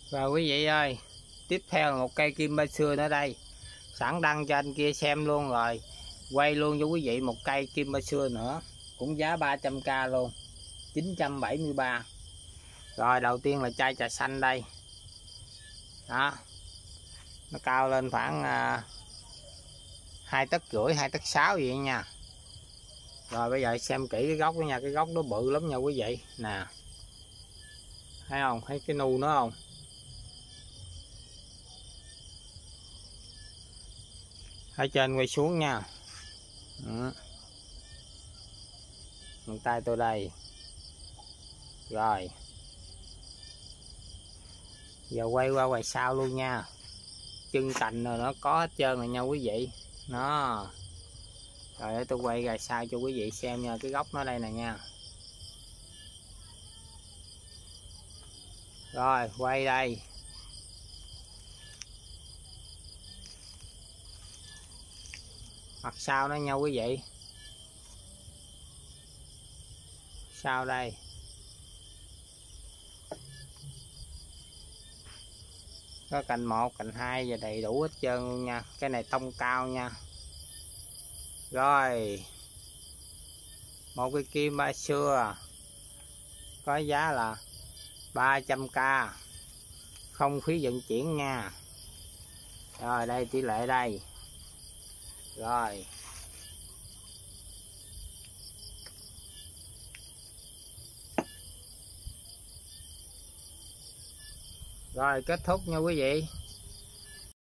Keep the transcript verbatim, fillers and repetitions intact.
Rồi quý vị ơi, tiếp theo là một cây kim ba xưa nữa đây. Sẵn đăng cho anh kia xem luôn rồi, quay luôn cho quý vị một cây kim ba xưa nữa, cũng giá ba trăm k luôn, chín trăm bảy mươi ba. Rồi đầu tiên là chai trà xanh đây. Đó. Nó cao lên khoảng à, hai tấc rưỡi, hai tấc sáu vậy nha. Rồi bây giờ xem kỹ cái gốc đó nha, cái gốc đó bự lắm nha quý vị. Nè. Thấy không? Thấy cái nu nó không? Ở trên quay xuống nha. Ừ. Bàn tay tôi đây. Rồi. Giờ quay qua ngoài sau luôn nha. Chân cành rồi nó có hết trơn rồi nha quý vị. Nó. Rồi để tôi quay ra sau cho quý vị xem nha, cái gốc nó đây nè nha. Rồi quay đây. Mặt sau đó nha quý vị. Sau đây. Có cành một, cành hai và đầy đủ hết trơn luôn nha. Cái này tông cao nha. Rồi. Một cái kim ba xưa. Có giá là ba trăm k. Không phí vận chuyển nha. Rồi đây tỷ lệ đây. Rồi. Rồi kết thúc nha quý vị.